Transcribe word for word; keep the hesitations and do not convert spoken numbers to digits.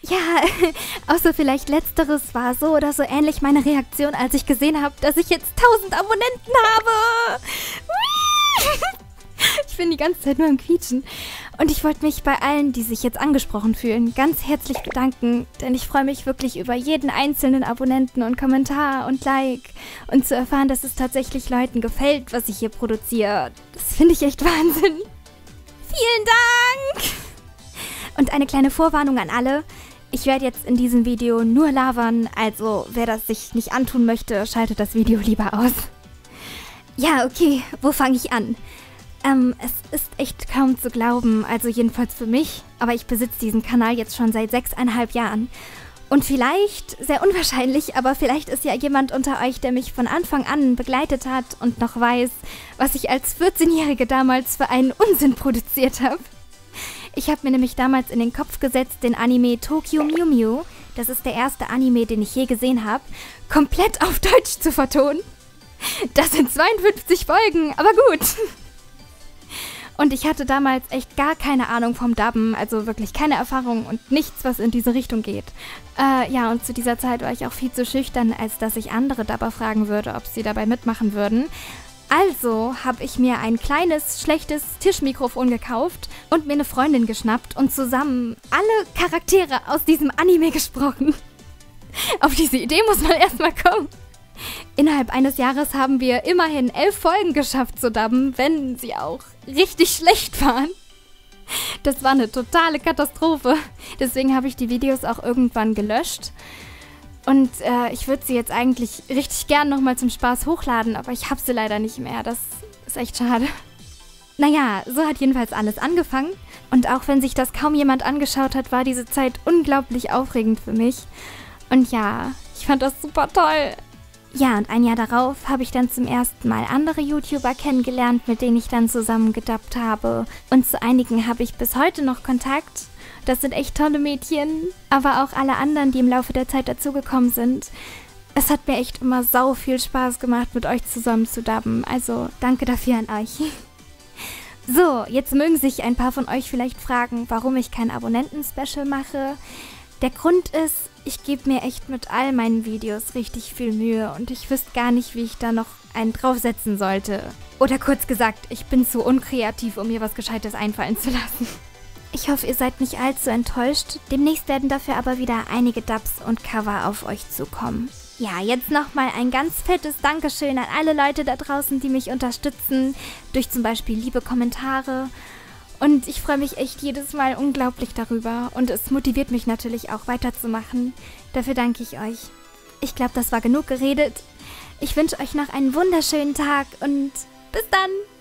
Ja, außer vielleicht letzteres war so oder so ähnlich meine Reaktion, als ich gesehen habe, dass ich jetzt tausend Abonnenten habe. Ich bin die ganze Zeit nur am Quietschen. Und ich wollte mich bei allen, die sich jetzt angesprochen fühlen, ganz herzlich bedanken, denn ich freue mich wirklich über jeden einzelnen Abonnenten und Kommentar und Like und zu erfahren, dass es tatsächlich Leuten gefällt, was ich hier produziere. Das finde ich echt Wahnsinn. Vielen Dank! Und eine kleine Vorwarnung an alle. Ich werde jetzt in diesem Video nur labern, also wer das sich nicht antun möchte, schaltet das Video lieber aus. Ja, okay, wo fange ich an? Ähm, es ist echt kaum zu glauben, also jedenfalls für mich, aber ich besitze diesen Kanal jetzt schon seit sechseinhalb Jahren. Und vielleicht, sehr unwahrscheinlich, aber vielleicht ist ja jemand unter euch, der mich von Anfang an begleitet hat und noch weiß, was ich als vierzehnjährige damals für einen Unsinn produziert habe. Ich habe mir nämlich damals in den Kopf gesetzt, den Anime Tokyo Mew Mew, das ist der erste Anime, den ich je gesehen habe, komplett auf Deutsch zu vertonen. Das sind zweiundfünfzig Folgen, aber gut. Und ich hatte damals echt gar keine Ahnung vom Dubben, also wirklich keine Erfahrung und nichts, was in diese Richtung geht. Äh, ja, und zu dieser Zeit war ich auch viel zu schüchtern, als dass ich andere Dubber fragen würde, ob sie dabei mitmachen würden. Also habe ich mir ein kleines, schlechtes Tischmikrofon gekauft und mir eine Freundin geschnappt und zusammen alle Charaktere aus diesem Anime gesprochen. Auf diese Idee muss man erstmal kommen. Innerhalb eines Jahres haben wir immerhin elf Folgen geschafft zu dubben, wenn sie auch richtig schlecht waren. Das war eine totale Katastrophe. Deswegen habe ich die Videos auch irgendwann gelöscht. Und äh, ich würde sie jetzt eigentlich richtig gern nochmal zum Spaß hochladen, aber ich habe sie leider nicht mehr. Das ist echt schade. Naja, so hat jedenfalls alles angefangen. Und auch wenn sich das kaum jemand angeschaut hat, war diese Zeit unglaublich aufregend für mich. Und ja, ich fand das super toll. Ja, und ein Jahr darauf habe ich dann zum ersten Mal andere YouTuber kennengelernt, mit denen ich dann zusammen gedubbt habe. Und zu einigen habe ich bis heute noch Kontakt. Das sind echt tolle Mädchen, aber auch alle anderen, die im Laufe der Zeit dazugekommen sind. Es hat mir echt immer sau viel Spaß gemacht, mit euch zusammen zu dubben. Also danke dafür an euch. So, jetzt mögen sich ein paar von euch vielleicht fragen, warum ich kein Abonnenten-Special mache. Der Grund ist, ich gebe mir echt mit all meinen Videos richtig viel Mühe und ich wüsste gar nicht, wie ich da noch einen draufsetzen sollte. Oder kurz gesagt, ich bin zu unkreativ, um mir was Gescheites einfallen zu lassen. Ich hoffe, ihr seid nicht allzu enttäuscht. Demnächst werden dafür aber wieder einige Dubs und Cover auf euch zukommen. Ja, jetzt nochmal ein ganz fettes Dankeschön an alle Leute da draußen, die mich unterstützen, durch zum Beispiel liebe Kommentare. Und ich freue mich echt jedes Mal unglaublich darüber und es motiviert mich natürlich auch weiterzumachen. Dafür danke ich euch. Ich glaube, das war genug geredet. Ich wünsche euch noch einen wunderschönen Tag und bis dann!